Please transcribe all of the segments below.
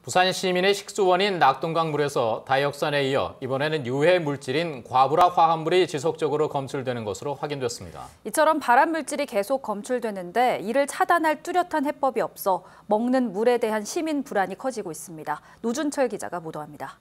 부산 시민의 식수원인 낙동강 물에서 다이옥산에 이어 이번에는 유해 물질인 과불화 화합물이 지속적으로 검출되는 것으로 확인됐습니다. 이처럼 발암 물질이 계속 검출되는데 이를 차단할 뚜렷한 해법이 없어 먹는 물에 대한 시민 불안이 커지고 있습니다. 노준철 기자가 보도합니다.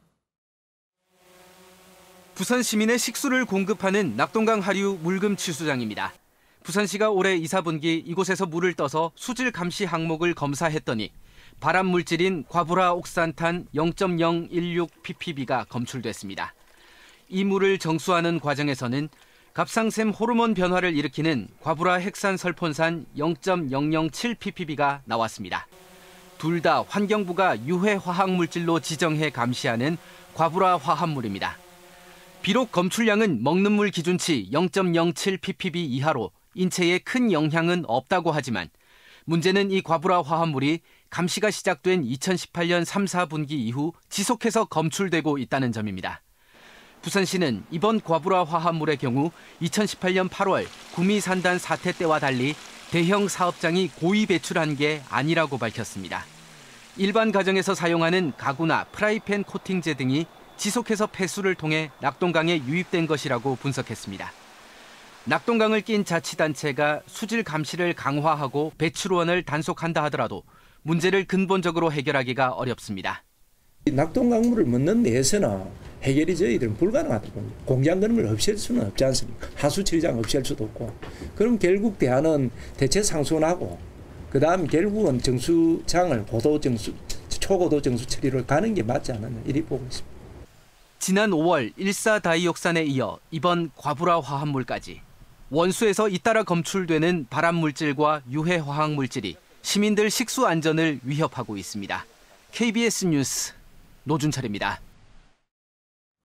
부산 시민의 식수를 공급하는 낙동강 하류 물금 취수장입니다. 부산시가 올해 2, 4분기 이곳에서 물을 떠서 수질 감시 항목을 검사했더니 발암 물질인 과불화 옥산탄 0.016ppb가 검출됐습니다. 이 물을 정수하는 과정에서는 갑상샘 호르몬 변화를 일으키는 과불화 핵산설폰산 0.007ppb가 나왔습니다. 둘 다 환경부가 유해 화학 물질로 지정해 감시하는 과불화 화합물입니다. 비록 검출량은 먹는 물 기준치 0.07ppb 이하로 인체에 큰 영향은 없다고 하지만 문제는 이 과불화 화합물이 감시가 시작된 2018년 3, 4분기 이후 지속해서 검출되고 있다는 점입니다. 부산시는 이번 과불화 화합물의 경우 2018년 8월 구미산단 사태 때와 달리 대형 사업장이 고의 배출한 게 아니라고 밝혔습니다. 일반 가정에서 사용하는 가구나 프라이팬 코팅제 등이 지속해서 폐수를 통해 낙동강에 유입된 것이라고 분석했습니다. 낙동강을 낀 자치단체가 수질 감시를 강화하고 배출원을 단속한다 하더라도 문제를 근본적으로 해결하기가 어렵습니다. 낙동강물을 먹는 데에서는 해결이 저희들은 불가능하다고 봅니다. 공장건물 없앨 수는 없지 않습니까? 하수처리장 없앨 수도 없고. 그럼 결국 대안은 대체 상수원하고 그다음 결국은 정수장을 초고도 정수 처리를 가는 게 맞지 않았나 이렇게 보고 있습니다. 지난 5월 1,4-다이옥산에 이어 이번 과불화 화합물까지 원수에서 잇따라 검출되는 발암 물질과 유해 화학 물질이 시민들 식수 안전을 위협하고 있습니다. KBS 뉴스 노준철입니다.